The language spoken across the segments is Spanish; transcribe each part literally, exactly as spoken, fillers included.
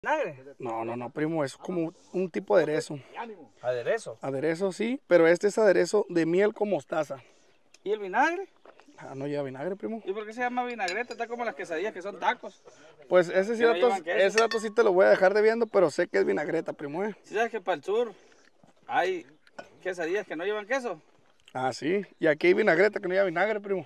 ¿Vinagre? No, no, no, primo, es como un tipo de aderezo. ¿Aderezo? Aderezo, sí, pero este es aderezo de miel con mostaza. ¿Y el vinagre? Ah, no lleva vinagre, primo. ¿Y por qué se llama vinagreta? Está como las quesadillas que son tacos. Pues ese sí Que no dato, llevan queso. ese dato sí te lo voy a dejar debiendo, pero sé que es vinagreta, primo, ¿eh? ¿Sí sabes que para el sur hay quesadillas que no llevan queso? Ah, sí, y aquí hay vinagreta que no lleva vinagre, primo.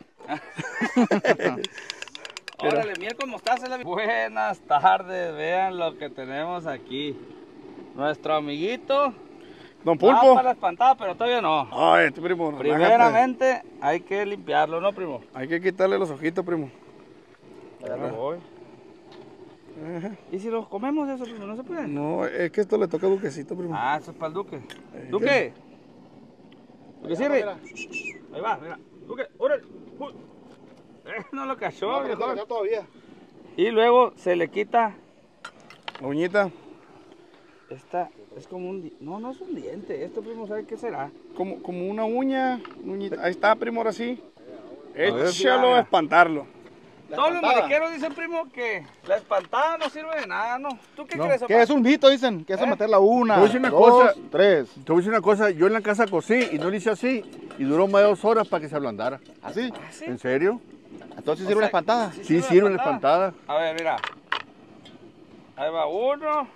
Órale, miel con mostaza. La... Buenas tardes, vean lo que tenemos aquí. Nuestro amiguito. Don Ah, Pulpo. para la espantada, pero todavía no. Ay, este primo, relájate. Primeramente hay que limpiarlo, ¿no, primo? Hay que quitarle los ojitos, primo. Ya lo voy. Ajá. ¿Y si los comemos eso, primo? ¿No se puede? No, es que esto le toca a Duquecito, primo. Ah, eso es para el Duque. Eh, Duque. Duque, sirve. mira. Ahí va, mira. Duque, órale. Uy. Eh, no lo cachó, No, viejo. no, todavía. Y luego se le quita La uñita, esta, es como un, di- no, no es un diente, esto, primo, ¿sabe qué será? como, como una uña, una uñita. Ahí está, primo, ahora sí. ver, Échalo a mira. espantarlo. La Todos los espantada. mariqueros dicen, primo, que la espantada no sirve de nada, ¿no? ¿Tú qué No, crees, que Omar? es un vito, dicen, que es ¿Eh? meterla una, Te voy a decir una dos, cosa. tres. Te voy a decir una cosa, yo en la casa cocí y no le hice así y duró más de dos horas para que se ablandara. ¿Así? ¿Ah, sí? ¿En serio? Entonces O sirve la sea, espantada. Sí, sirve la espantada. A ver, mira. Ahí va uno.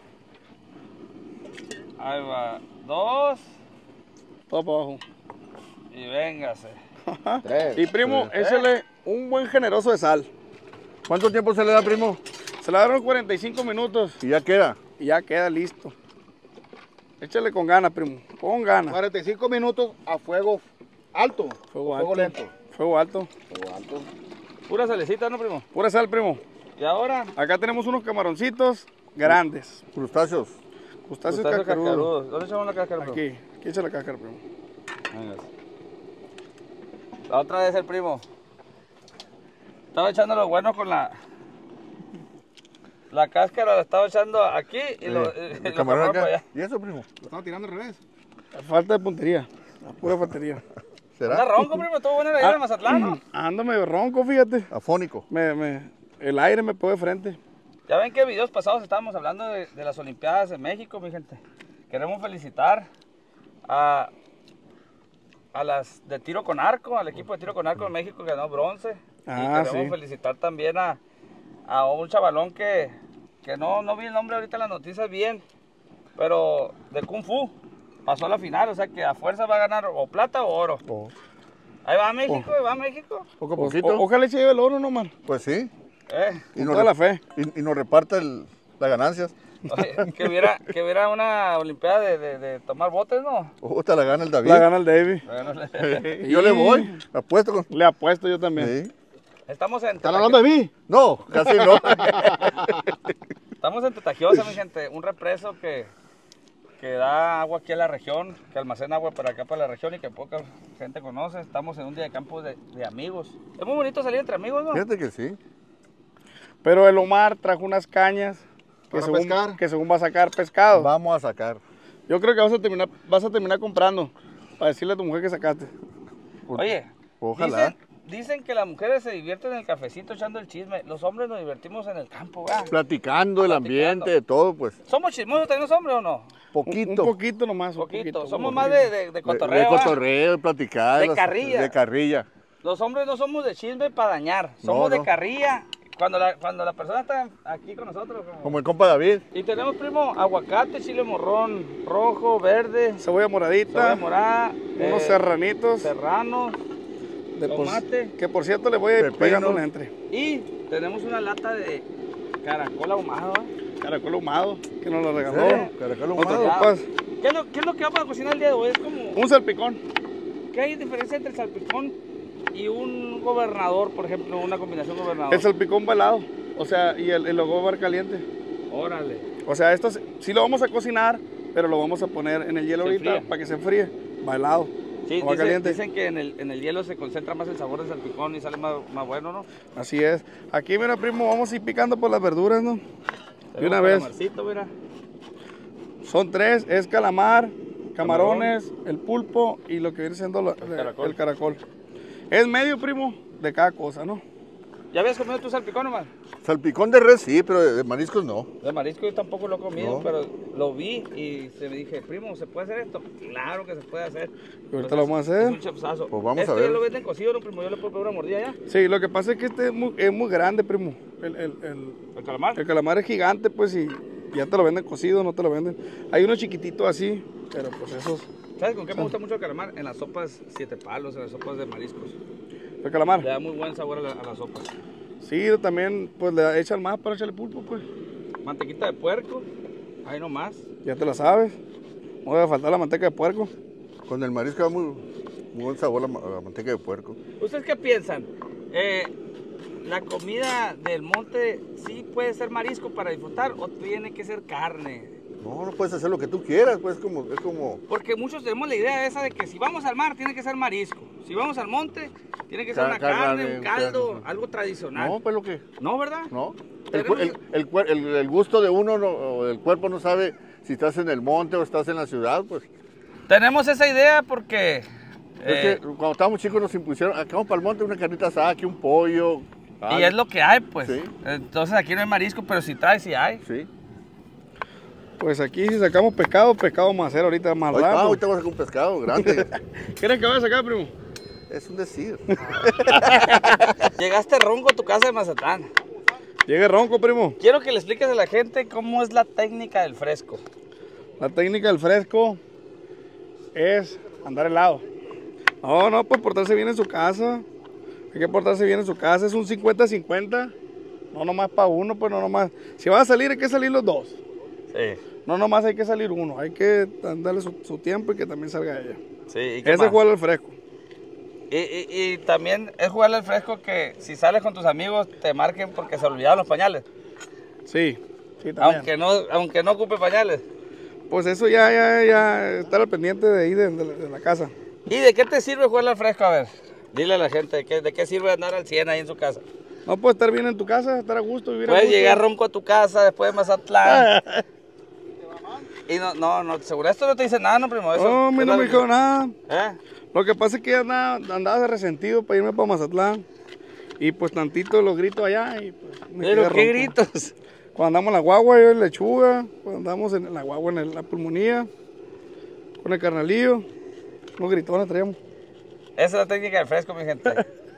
Ahí va dos. Todo para abajo. Y véngase. Tres. Y primo, échale un buen generoso de sal. ¿Cuánto tiempo se le da, primo? Se la dieron cuarenta y cinco minutos Y ya queda. y ya queda listo. Échale con ganas, primo. Con ganas. cuarenta y cinco minutos a fuego alto. Fuego o alto. Fuego lento. Fuego alto. Fuego alto. Pura salecita, ¿no, primo? Pura sal, primo. Y ahora, Acá tenemos unos camaroncitos grandes. Crustáceos. Crustáceos crustáceos cascarudos. cascarudos. ¿Dónde echamos la cáscara, primo? Aquí, aquí echa la cáscara, primo. Véngase. La otra vez el primo. Estaba echando lo bueno con la... La cáscara la estaba echando aquí y lo, Eh, y el lo camarón camarones para acá. allá. ¿Y eso, primo? Lo estaba tirando al revés. La falta de puntería. La pura faltería. Anda ¿Será? ronco, primo, estuvo bueno la idea Ah. de Mazatlán, ¿no? Ando medio ronco, fíjate. Afónico. Me, me, el aire me pegó de frente. Ya ven que videos pasados estábamos hablando de, de las Olimpiadas de México, mi gente. Queremos felicitar a, a las de tiro con arco, al equipo de tiro con arco de México que ganó bronce. Ah, y queremos sí. felicitar también a, a un chavalón que, que no, no vi el nombre ahorita en las noticias bien, pero de Kung Fu. Pasó a la final, o sea que a fuerza va a ganar o plata o oro. Oh, Ahí va México, ahí va México. poco a Pues, poquito. o- ojalá se lleve el oro, no, man. Pues sí. Eh, Y Con nos, toda la re- fe. y, y nos reparta el- las ganancias. oye, que, hubiera, que hubiera una olimpiada de, de, de tomar botes, ¿no? Oh, te la gana el David. La gana el David. Bueno, le- Y yo le voy. Apuesto con... Le apuesto yo también. Sí. Estamos en ¿Están hablando de mí? No, casi no. Estamos en Tetagiosa, mi gente, un represo que, que da agua aquí a la región, que almacena agua para acá, para la región y que poca gente conoce. Estamos en un día de campo de, de amigos. Es muy bonito salir entre amigos, ¿no? Fíjate que sí. Pero el Omar trajo unas cañas que Para según, pescar. que según va a sacar pescado. Vamos a sacar. Yo creo que vas a terminar, vas a terminar comprando para decirle a tu mujer que sacaste. Oye, Ojalá. Dicen, dicen que las mujeres se divierten en el cafecito echando el chisme. Los hombres nos divertimos en el campo, ¿verdad? Platicando, el Platicando. ambiente, de todo, pues. ¿Somos chismosos también los hombres o no? Un, Poquito. un poquito nomás. un Poquito. poquito, Somos un más poquito. de, de, de De- cotorreo, De ¿verdad? cotorreo, de platicar. De las- carrilla. De carrilla. Los hombres no somos de chisme para dañar. Somos No, de no. carrilla. Cuando la, cuando la persona está aquí con nosotros. como- Como el compa David. Y tenemos, primo, aguacate, chile morrón, rojo, verde, Cebolla moradita. cebolla morada, Unos eh, serranitos. serranos, de por- tomate. que por cierto le voy a ir Pepino. pegando un entre. Y tenemos una lata de caracol ahumado. ¿eh? Caracol ahumado, que nos lo regaló. Sí. Caracol Otro ahumado. compas. ¿Qué es, lo, ¿Qué es lo que va para cocinar el día de hoy? Es como, Un salpicón. ¿qué hay diferencia entre el salpicón y un gobernador, por ejemplo, una combinación gobernador? El salpicón va helado. O sea, y el, el logo va caliente. Órale. O sea, esto sí sí lo vamos a cocinar, pero lo vamos a poner en el hielo Se ahorita enfría. para que se enfríe. Va helado. Sí, o va dice- caliente. dicen que en el, en el hielo se concentra más el sabor del salpicón y sale más, más bueno, ¿no? Así es. Aquí, mira, primo, vamos a ir picando por las verduras, ¿no? De una Tenemos vez. calamarcito, mira. Son tres, es calamar, camarones, el pulpo y lo que viene siendo la- El caracol. el caracol. Es medio, primo, de cada cosa, ¿no? ¿Ya habías comido tu salpicón, nomás? Salpicón de res sí, pero de mariscos no. De marisco yo tampoco lo he comido, No. pero lo vi y se me dije, primo, ¿se puede hacer esto? Claro que se puede hacer. Y ahorita lo vamos a hacer. Es un chefsazo. Pues vamos ¿Esto a ver. ya lo venden cocido, no, primo? Yo le puedo pegar una mordida ya. Sí, lo que pasa es que este es muy, es muy grande, primo. El, el, el, ¿El calamar? el calamar es gigante, pues, y ya te lo venden cocido, no te lo venden. Hay unos chiquititos así, pero pues esos. ¿Sabes con qué me gusta mucho el calamar? En las sopas siete palos, en las sopas de mariscos. El calamar. Le da muy buen sabor a, la, a las sopas. Sí, también, pues le echan más para echarle pulpo, pues. Mantequita de puerco, ahí nomás. Ya te la sabes. No debe faltar la manteca de puerco. Con el marisco da muy, muy buen sabor la, ma- la manteca de puerco. ¿Ustedes qué piensan? Eh, ¿La comida del monte sí puede ser marisco para disfrutar o tiene que ser carne? No, no puedes hacer lo que tú quieras, pues como, es como... Porque muchos tenemos la idea esa de que si vamos al mar tiene que ser marisco. Si vamos al monte tiene que ser Car- una carne, carne, un caldo, carne. algo tradicional. No, pues lo que... ¿No, verdad? No. El, cu- el, el cuer- el- el gusto de uno, no, o el cuerpo no sabe si estás en el monte o estás en la ciudad, pues. Tenemos esa idea porque... Es eh, que cuando estábamos chicos nos impusieron, acá vamos para el monte, una carnita asada, aquí un pollo. y algo. es lo que hay, pues. Sí. Entonces aquí no hay marisco, pero si trae, sí hay. Sí. Pues aquí si sacamos pescado, pescado vamos a hacer ahorita más Ahorita, ah, rato. ahorita vamos a sacar un pescado grande. ¿Quieren que vaya a sacar, primo? Es un decir. Llegaste ronco a tu casa de Mazatlán. Llegue ronco, primo. Quiero que le expliques a la gente cómo es la técnica del fresco. La técnica del fresco es andar helado. No, no, pues portarse bien en su casa. Hay que portarse bien en su casa. Es un cincuenta cincuenta. No nomás para uno, pues no nomás. Si van a salir, hay que salir los dos. Sí. No nomás hay que salir uno. Hay que darle su, su tiempo y que también salga ella. Sí, ¿y qué Ese más? es jugar al fresco. Y, y, y también es jugarle al fresco que si sales con tus amigos te marquen porque se olvidaron los pañales. Sí, sí, también. Aunque no, aunque no ocupe pañales. Pues eso ya, ya, ya, estar al pendiente de ahí, de, de la- de la casa. ¿Y de qué te sirve jugarle al fresco? A ver, dile a la gente, ¿de qué, de qué sirve andar al cien ahí en su casa? No puedes estar bien en tu casa, estar a gusto, vivir a Puedes gusto. llegar ronco a tu casa después de Mazatlán. Y no, no, no, seguro esto no te dice nada, ¿no, primo? Eso, No, a mí es no la- me dijo nada. ¿Eh? Lo que pasa es que andaba, andaba de resentido para irme para Mazatlán. Y pues tantito los gritos allá y pues me Pero quedé qué ronco. gritos. Cuando andamos en la guagua, yo en lechuga. Cuando andamos en la guagua, en el- la pulmonía. Con el carnalillo. Los gritones traíamos. Esa es la técnica del fresco, mi gente.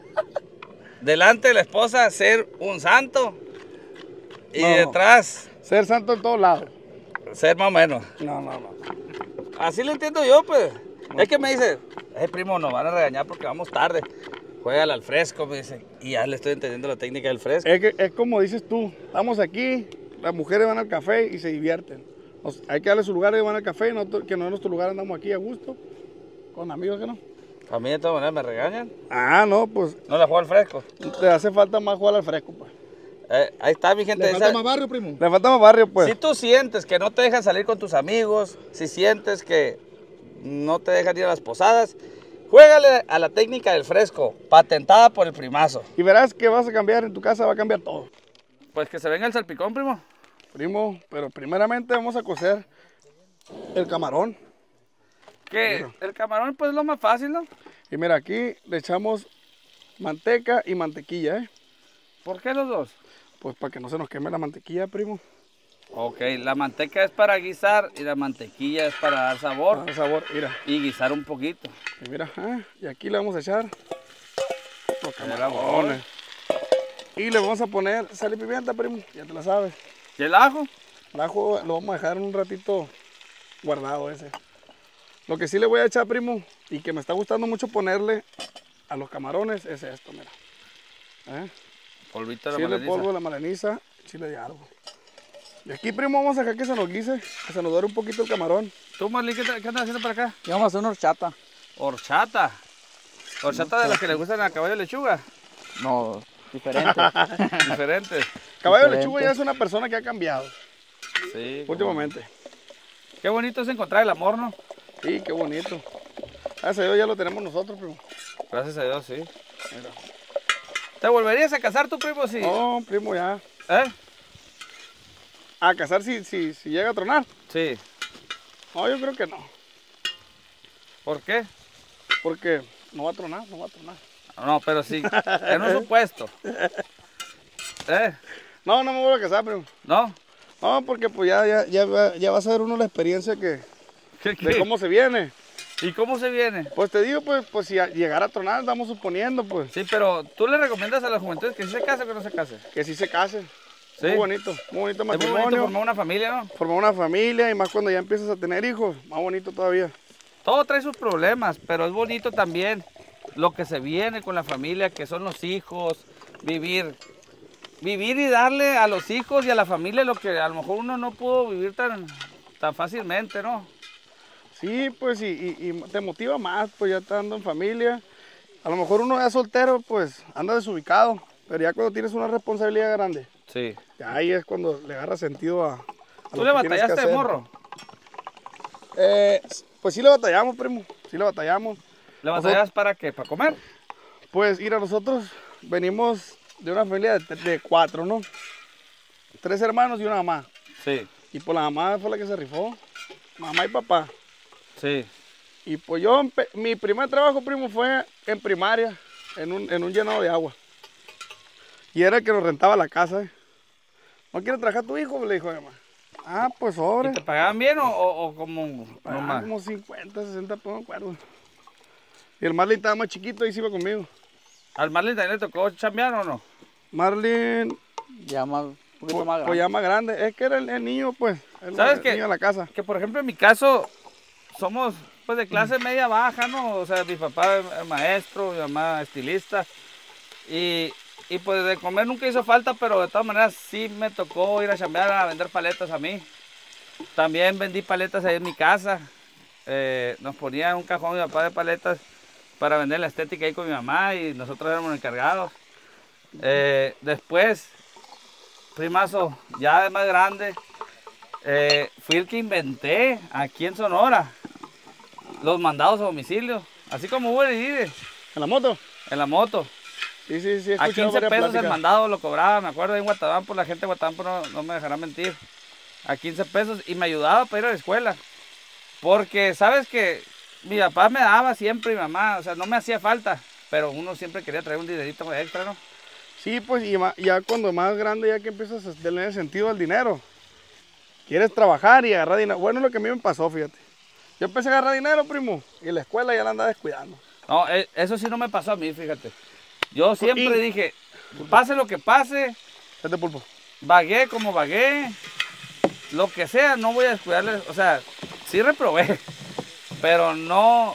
Delante de la esposa, ser un santo. Y No. detrás, Ser santo en todos lados. ser más o menos. No, no, no. Así lo entiendo yo, pues. Es que me dice, eh, primo, nos van a regañar porque vamos tarde. Juégale al fresco, me dice. Y ya le estoy entendiendo la técnica del fresco. Es, que, es como dices tú. Estamos aquí, las mujeres van al café y se divierten. Nos- hay que darle su lugar, ellos van al café y nosotros, que no en nuestro lugar andamos aquí a gusto. Con amigos que no. A mí de todas maneras me regañan. Ah, no, pues No le juego al fresco. te hace falta más jugar al fresco, pues. Eh, ahí está, mi gente. ¿Le falta esa- más barrio, primo? Le falta más barrio, pues. Si tú sientes que no te dejan salir con tus amigos, si sientes que no te dejan ir a las posadas, juégale a la técnica del fresco, patentada por el primazo. Y verás que vas a cambiar en tu casa, va a cambiar todo. Pues que se venga el salpicón, primo. Primo, pero primeramente vamos a cocer el camarón. Que el camarón pues es lo más fácil, ¿no? Y mira, aquí le echamos manteca y mantequilla, ¿eh? ¿Por qué los dos? Pues para que no se nos queme la mantequilla, primo. Ok, la manteca es para guisar y la mantequilla es para dar sabor Para dar sabor, mira. y guisar un poquito. Y mira, ah, y aquí le vamos a echar los Mira, camarones. Y le vamos a poner sal y pimienta, primo, ya te la sabes. ¿Y el ajo? El ajo lo vamos a dejar un ratito guardado ese. Lo que sí le voy a echar, primo, y que me está gustando mucho ponerle a los camarones es esto, mira. ¿Eh? Polvito de la Chile maleniza. polvo, la maleniza, chile de árbol. Y aquí, primo, vamos a dejar que se nos guise, que se nos dore un poquito el camarón. ¿Tú, Marlene, qué, qué andas haciendo para acá? Y vamos a hacer una horchata. Horchata. Horchata de las que le gustan a caballo de lechuga. No, diferente. Diferentes. Caballo de Diferente. lechuga ya es una persona que ha cambiado Sí. últimamente. Qué bonito es encontrar el amor, ¿no? Sí, qué bonito. Gracias a Dios ya lo tenemos nosotros, primo. Gracias a Dios, sí. ¿Te volverías a casar tu primo si...? No, primo, ya. ¿Eh? A casar si, si, si llega a tronar. Sí. No, yo creo que no. ¿Por qué? Porque no va a tronar, no va a tronar. No, pero sí. En un supuesto. ¿Eh? No, no me vuelvo a casar, primo. ¿No? No, porque pues ya, ya, ya, va- ya vas a ver uno la experiencia que, ¿Qué, de cómo se viene. ¿Y cómo se viene? Pues te digo, pues, pues si a- llegara a tronar, estamos suponiendo, pues, Sí, pero ¿tú le recomiendas a la juventud que sí se case o que no se case? que sí se case. Sí. Muy bonito, muy bonito Es muy bonito matrimonio. formar una familia, ¿no? Formar una familia y más cuando ya empiezas a tener hijos, más bonito todavía. Todo trae sus problemas, pero es bonito también lo que se viene con la familia, que son los hijos, vivir. Vivir y darle a los hijos y a la familia lo que a lo mejor uno no pudo vivir tan, tan fácilmente, ¿no? Sí, pues y, y- y te motiva más, pues ya estando en familia. A lo mejor uno ya soltero, pues anda desubicado, pero ya cuando tienes una responsabilidad grande, Sí. ya ahí es cuando le agarra sentido a, a ¿Tú lo le que tienes que batallaste de hacer. morro? Eh, pues sí le batallamos, primo, sí le batallamos. ¿Le batallas para qué? ¿Para comer? Pues mira, nosotros venimos de una familia de, de cuatro, ¿no? Tres hermanos y una mamá. Sí, Y pues la mamá fue la que se rifó, mamá y papá. sí. Y pues yo, empe- mi primer trabajo, primo, fue en primaria, en un, en un llenado de agua. Y era el que nos rentaba la casa, ¿eh? ¿No quiere trabajar tu hijo? Le dijo a mi mamá. Ah, pues sobre. ¿Y te pagaban bien o, o, o como Ah, nomás? como cincuenta, sesenta, no me acuerdo. Y el Marlin estaba más chiquito y se iba conmigo. ¿Al Marlin también le tocó chambear o no? Marlin, Ya más, un poquito pues, más pues grande. ya más grande. Es que era el, el niño, pues. El, ¿Sabes el qué? niño de la casa. Que por ejemplo en mi caso somos pues de clase media baja, ¿no? O sea, mi papá es maestro, mi mamá estilista. Y, y pues de comer nunca hizo falta, pero de todas maneras sí me tocó ir a chambear a vender paletas a mí. También vendí paletas ahí en mi casa. Eh, nos ponía un cajón mi papá de paletas para vender la estética ahí con mi mamá y nosotros éramos encargados. Eh, después, primazo, ya de más grande, eh, fui el que inventé aquí en Sonora los mandados a domicilio, así como Uber y Didi, ¿En la moto? en la moto. Sí, sí, sí. he A escuchado quince varias pesos el pláticas. mandado lo cobraba, me acuerdo en Guatabampo, la gente de Guatabampo no, no me dejará mentir. A quince pesos y me ayudaba para ir a la escuela. Porque sabes que mi papá me daba siempre, mi mamá, o sea, no me hacía falta, pero uno siempre quería traer un dinerito extra, ¿no? Sí, pues y ma- ya cuando más grande, ya que empiezas a tener sentido al dinero, quieres trabajar y agarrar dinero. Bueno, es lo que a mí me pasó, fíjate. Yo empecé a agarrar dinero, primo, y la escuela ya la andaba descuidando. No, eh, eso sí no me pasó a mí, fíjate. Yo siempre y- dije, pase lo que pase, Este pulpo. vagué como vagué, lo que sea, no voy a descuidarles, o sea, sí reprobé, pero no,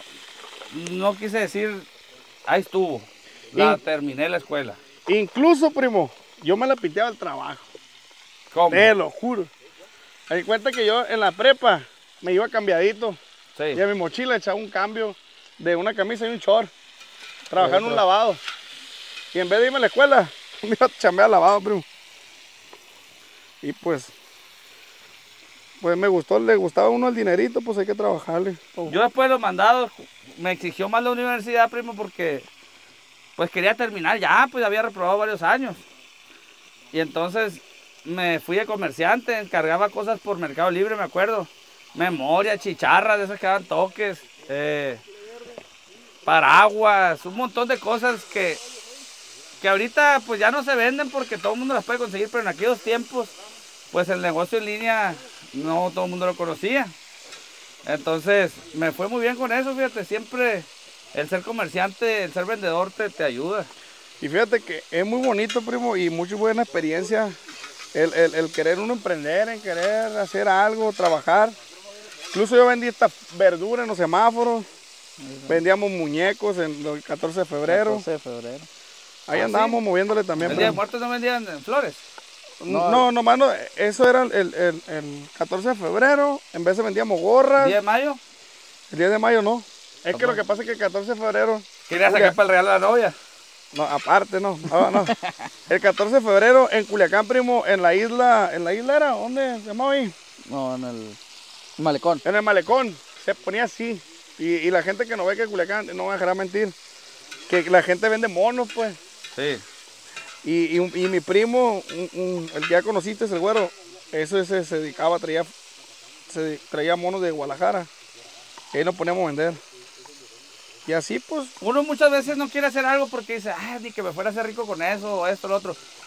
no quise decir, ahí estuvo, la Y- terminé la escuela. Incluso, primo, yo me la piteaba al trabajo. ¿Cómo? Te lo juro. Me di cuenta que yo en la prepa me iba cambiadito. Sí. Y a mi mochila echaba un cambio de una camisa y un short. Trabajaba en un lavado. Y en vez de irme a la escuela, me iba a chambear al lavado, primo. Y pues, pues me gustó, le gustaba a uno el dinerito, pues hay que trabajarle. Yo después de los mandados me exigió más la universidad, primo, porque pues quería terminar ya, pues había reprobado varios años. Y entonces me fui de comerciante, encargaba cosas por Mercado Libre, me acuerdo. Memoria, chicharras, de esas que daban toques, eh, paraguas, un montón de cosas que, que ahorita pues ya no se venden porque todo el mundo las puede conseguir, pero en aquellos tiempos pues el negocio en línea no todo el mundo lo conocía. Entonces me fue muy bien con eso, fíjate, siempre el ser comerciante, el ser vendedor te, te ayuda. Y fíjate que es muy bonito, primo, y muy buena experiencia el, el- el querer uno emprender, en querer hacer algo, trabajar. Incluso yo vendí esta verdura en los semáforos, vendíamos muñecos en el catorce de febrero. catorce de febrero. Ahí ¿Ah, andábamos sí? moviéndole también. ¿El Día de primo. Muertos no vendían eh, flores? No, no, nomás no, eso era el, el- el- el catorce de febrero, en vez de vendíamos gorras, ¿Día de mayo? el diez de mayo no. Es que lo que pasa es que el catorce de febrero, Quería sacar para el regalo a la novia. no, aparte no, no, no. El catorce de febrero en Culiacán, primo, en la isla, en la isla era, ¿dónde se llamaba ahí? No, en el malecón. En el malecón, se ponía así. Y, y la gente que no ve que Culiacán, no me dejará mentir, que la gente vende monos, pues. Sí. Y, y, un- y mi primo, un- un- el que ya conociste, el güero, eso ese, se dedicaba, traía, se, traía monos de Guadalajara. Y ahí nos poníamos a vender. Y así, pues, Uno muchas veces no quiere hacer algo porque dice, ay, ni que me fuera a hacer rico con eso, o esto, lo otro.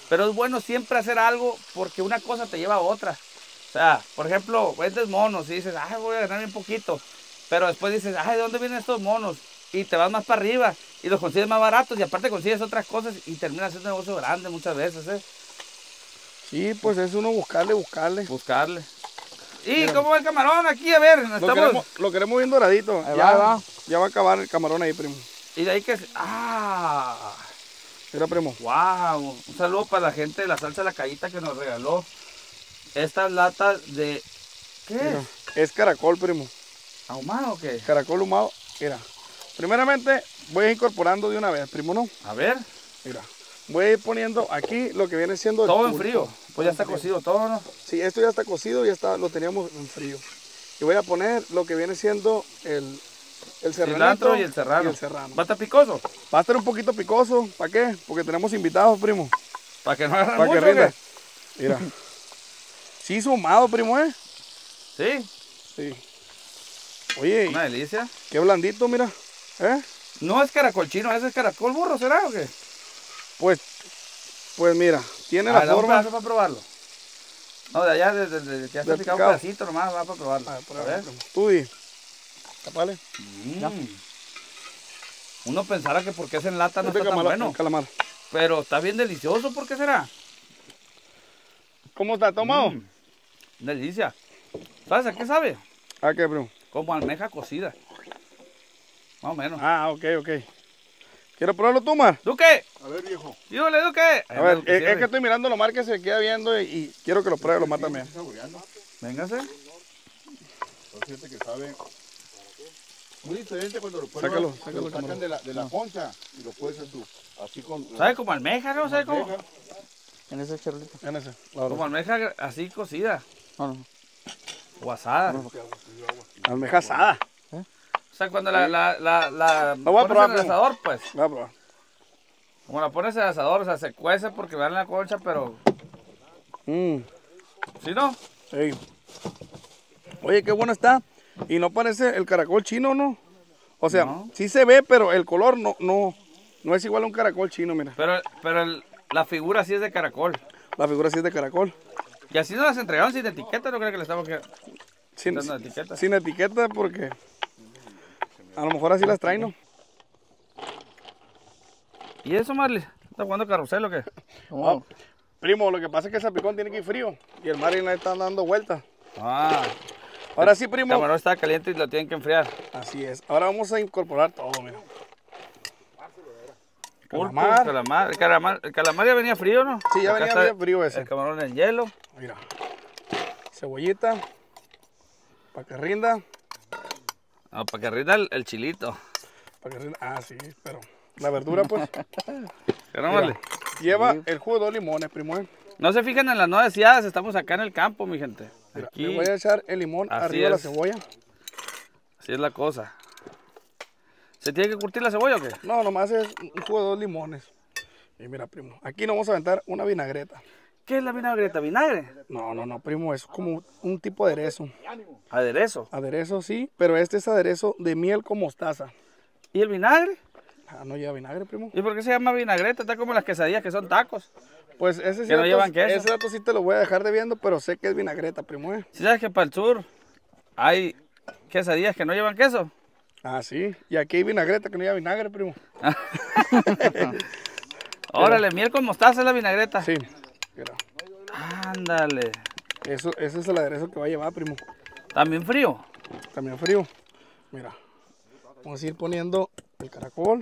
Pero es bueno siempre hacer algo porque una cosa te lleva a otra. O sea, por ejemplo, vendes monos y dices, ay, voy a ganar bien poquito. Pero después dices, ay, ¿de dónde vienen estos monos? Y te vas más para arriba y los consigues más baratos y aparte consigues otras cosas y terminas haciendo un negocio grande muchas veces, ¿eh? Sí, pues es uno buscarle, buscarle. Buscarle. ¿Y cómo va el camarón aquí? A ver, Lo estamos... queremos, lo queremos bien doradito. Ahí ya, va, ahí va. ya va a acabar el camarón ahí, primo. Y de ahí que... ¡Ah! Mira, primo. ¡Wow! Un saludo para la gente de la salsa La Callita que nos regaló estas latas de... ¿Qué Mira, es? es caracol, primo. ¿Ahumado o qué? Caracol ahumado. Mira. Primeramente voy a ir incorporando de una vez, primo, ¿no? A ver, Mira. Voy a ir poniendo aquí lo que viene siendo el todo en pulpo. frío. Pues ya está Todo en frío. cocido todo, ¿no? Sí, esto ya está cocido, ya está, lo teníamos en frío. Y voy a poner lo que viene siendo el, el serranito Cilantro y el serrano. y el serrano. ¿Va a estar picoso? Va a estar un poquito picoso. ¿Para qué? Porque tenemos invitados, primo. Para que no agarre Para que mucho, rinda. ¿qué? Mira. Sí, hizo ahumado, primo, ¿eh? Sí, Sí. Oye, una delicia. qué blandito, mira. ¿Eh? No es caracol chino, ese es caracol burro, ¿será o qué? Pues, pues mira, tiene A la ver, dame un forma. pedazo para probarlo. No, de allá, desde de, de, que ya está Del picado un picado. pedacito nomás, va para probarlo. A A ver, ver. prueba, primo. Tú di. Tapale. Mm. Uno pensara que porque es en lata no Este está tan calamar, bueno. calamar. Pero está bien delicioso, ¿por qué será? ¿Cómo está? ¿Tomado? Mm, delicia. ¿Sabes a qué sabe? ¿A qué, primo? Como almeja cocida. Más o menos. Ah, ok, ok. ¿Quieres probarlo tú, Mar? ¡Duque! A ver, viejo. ¡Dígale, Duque! A ver, es, es que estoy mirando lo Mar que se queda viendo y, y quiero que lo pruebe lo Mar también. Saboreando. Véngase. Pero fíjate que sabe muy diferente cuando lo pruebas. Sácalo, lo sácalo, sacan camarón. de la, de la concha y lo puedes en tu, así con... ¿Sabe como almeja, no? ¿Sabe como? almeja. En ese charolito. En ese. la verdad. Como almeja así cocida. No, no. O asada. Almeja asada. O sea, cuando la, la, la, la Lo voy a pones probar, en el primo. asador, pues. Voy a probar. Como la pones en el asador, o sea, se cuece porque va en la concha, pero... Mm, ¿Sí no? ey. Oye, qué bueno está. Y no parece el caracol chino, ¿no? O sea, No. sí se ve, pero el color no, no, no es igual a un caracol chino, mira. Pero, pero el- la figura sí es de caracol. La figura sí es de caracol. Y así nos las entregaron sin etiqueta, no creo que le estamos que- Sin, quitando la etiqueta. sin etiqueta porque a lo mejor así las traen, ¿no? ¿Y eso, Marley? ¿Está jugando carrusel o qué? ¿Cómo? Ah, primo, lo que pasa es que el salpicón tiene que ir frío y el mar le está dando vueltas. Ah, Ahora sí, el primo. camarón está caliente y lo tienen que enfriar. Así es. Ahora vamos a incorporar todo, mira. Pulpo, Calamar. calamar. El calamar, el calamar ya venía frío, ¿no? Sí, ya Acá venía está bien frío ese. El camarón en hielo. Mira. Cebollita. Para que rinda. Ah, para que rinda el, el chilito. Para que rinda. Ah, sí, pero la verdura, pues. ¿Qué no, mira, Marley? lleva el jugo de dos limones, primo. ¿eh? No se fijen en las no deseadas, estamos acá en el campo, mi gente. Mira, Aquí, le voy a echar el limón Así arriba de la es. cebolla. así es la cosa. ¿Se tiene que curtir la cebolla o qué? No, nomás es un jugo de dos limones. Y mira, primo, aquí nos vamos a aventar una vinagreta. ¿Qué es la vinagreta? ¿Vinagre? No, no, no, primo, es como un tipo de aderezo. Aderezo. Aderezo, sí, pero este es aderezo de miel con mostaza. ¿Y el vinagre? Ah, no lleva vinagre, primo. ¿Y por qué se llama vinagreta? Está como las quesadillas que son tacos. Pues ese, sí Que no dato- llevan queso. ese dato sí te lo voy a dejar de viendo, pero sé que es vinagreta, primo. ¿eh? ¿Sí sabes que para el sur hay quesadillas que no llevan queso? Ah, sí. Y aquí hay vinagreta que no lleva vinagre, primo. Órale, miel con mostaza es la vinagreta. Sí. Mira, Ándale. eso, ese es el aderezo que va a llevar, primo. También frío. También frío. Mira, vamos a ir poniendo el caracol.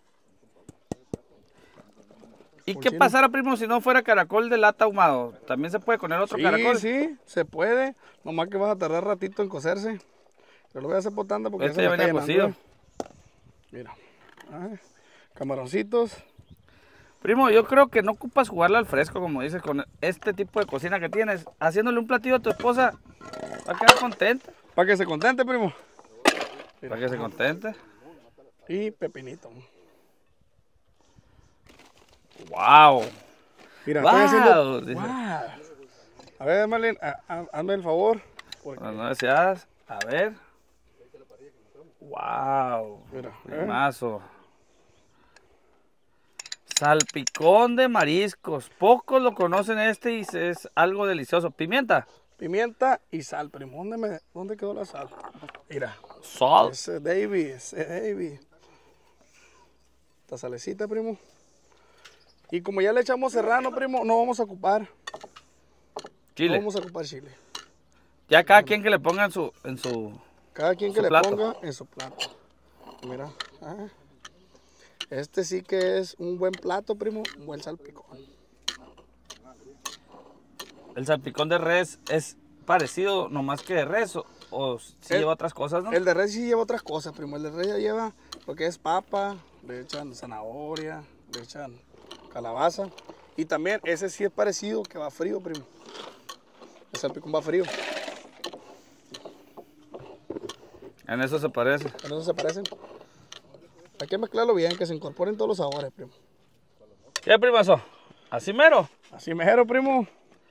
¿Y Por qué chino. pasara, primo, si no fuera caracol de lata ahumado? ¿También se puede con el otro Sí, caracol? sí, se puede. Nomás que vas a tardar ratito en cocerse. Pero lo voy a hacer por tanda porque Este se ya me está venía llenando, cocido. ¿eh? Mira. Ay, camaroncitos. Primo, yo creo que no ocupas jugarle al fresco, como dices, con este tipo de cocina que tienes. Haciéndole un platillo a tu esposa, va a quedar contenta. Para que se contente, primo. Para que se contente. Y pepinito. ¡Wow! Mira, Wow, estoy haciendo... dice. Wow. A ver, Marlene, ha- ha- hazme el favor. porque- Bueno, no deseas. A ver. ¡Wow! Mira, ¿eh? Primazo. Salpicón de mariscos. Pocos lo conocen este y es algo delicioso. Pimienta. Pimienta y sal, primo. ¿Dónde, me, dónde quedó la sal? Mira. Sal. Ese Davy, ese Davy. Esta salecita, primo. Y como ya le echamos serrano, primo, no vamos a ocupar. Chile. No vamos a ocupar chile. Ya cada quien que le ponga en su... En su... Cada quien que Su le plato. ponga en su plato. Mira. ah. Este sí que es un buen plato, primo. Un buen salpicón. El salpicón de res es parecido nomás que de res o, o sí El- lleva otras cosas, ¿no? El de res sí lleva otras cosas, primo. El de res ya lleva lo que es papa, le echan zanahoria, le echan calabaza. Y también ese sí es parecido, que va frío, primo. El salpicón va frío. En eso se parece. ¿En eso se parecen? Hay que mezclarlo bien, que se incorporen todos los sabores, primo. ¿Qué, primazo? ¿Así mero? Así mejero, primo.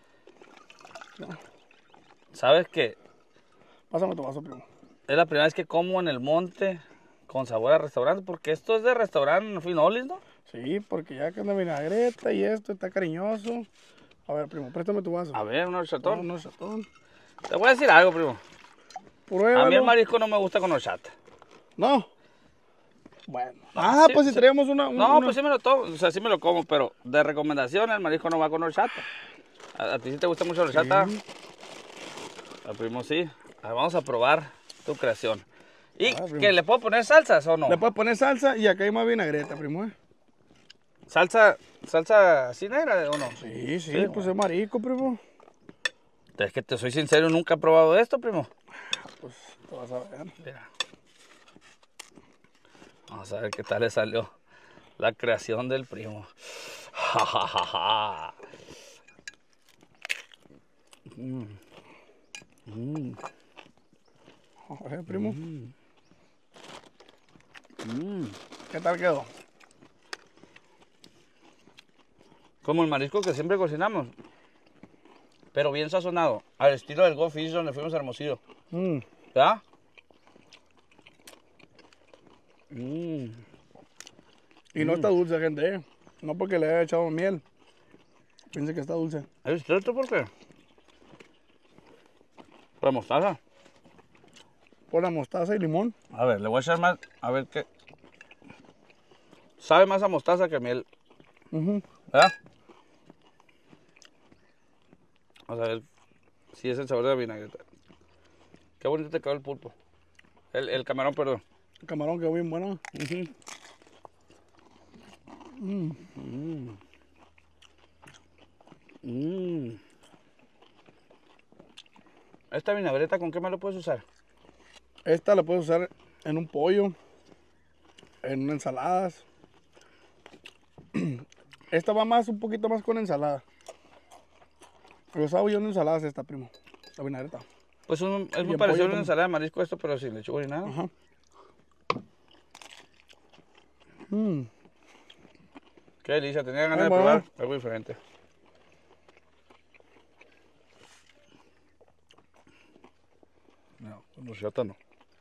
¿Sabes qué? Pásame tu vaso, primo. Es la primera vez que como en el monte con sabor a restaurante, porque esto es de restaurante Finolis, ¿no? Sí, porque ya que anda vinagreta y esto está cariñoso. A ver, primo, préstame tu vaso. A ver, un horchatón. No, no, chatón. Te voy a decir algo, primo. Pruébalo. A mí el marisco no me gusta con horchata. No. Bueno. Ah, sí, pues si sí. traemos una... No, una- pues sí me lo tomo, o sea, sí me lo como, pero de recomendación el marisco no va con horchata. ¿A, a ti sí te gusta mucho la horchata? Sí. Al primo sí. A ver, vamos a probar tu creación. ¿Y Ah, primo. que le puedo poner salsas o no? Le puedes poner salsa y acá hay más vinagreta, primo, ¿eh? ¿Salsa, salsa así negra o no? Sí, sí, Sí, pues es marico, primo. Es que te soy sincero, nunca he probado esto, primo. Pues te vas a ver. Mira. Vamos a ver qué tal le salió la creación del primo. Ja, ja, ja, ja. Mm. Mm. A ver, primo. Mm. ¿Qué tal quedó? Como el marisco que siempre cocinamos, pero bien sazonado, al estilo del Go Fish donde fuimos a Hermosillo. Mm. ¿Verdad? Mm. Y no está dulce, gente, ¿eh? No porque le haya echado miel. Piense que está dulce. ¿Es cierto por qué? ¿Por la mostaza? Por la mostaza y limón. A ver, le voy a echar más, a ver qué. Sabe más a mostaza que a miel, Ujú. ¿verdad? Vamos a ver si es el sabor de la vinagreta. Qué bonito te quedó el pulpo. El, el camarón, perdón. El camarón quedó bien bueno. Ujú. Mm. Mm. Mm. ¿Esta vinagreta con qué más lo puedes usar? Esta la puedes usar en un pollo, en ensaladas. Esta va más, un poquito más con ensalada. Lo sabe yo en ensaladas esta, primo. La vinagreta. Pues un- es muy en parecido pollo a una también. ensalada de marisco esto, pero sin lechuga ni nada. Ajá. Mm. Qué delicia, tenía ganas Ay, de bueno. probar algo diferente. No, con horchata no.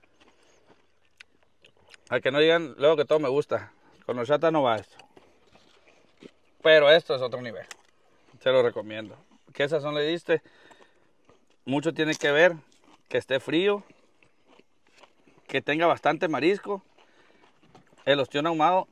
A que no digan luego que todo me gusta. Con horchata no va esto. Pero esto es otro nivel. Se lo recomiendo. ¿Qué sazón le diste? Mucho tiene que ver que esté frío, que tenga bastante marisco. El ostión ahumado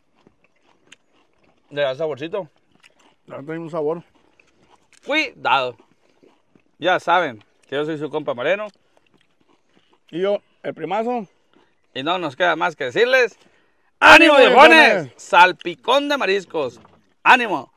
le da saborcito. La verdad tiene un sabor. Cuidado. Ya saben que yo soy su compa Moreno Y yo, el primazo. y no nos queda más que decirles ¡ánimo, viejones! Salpicón de mariscos. ¡Ánimo!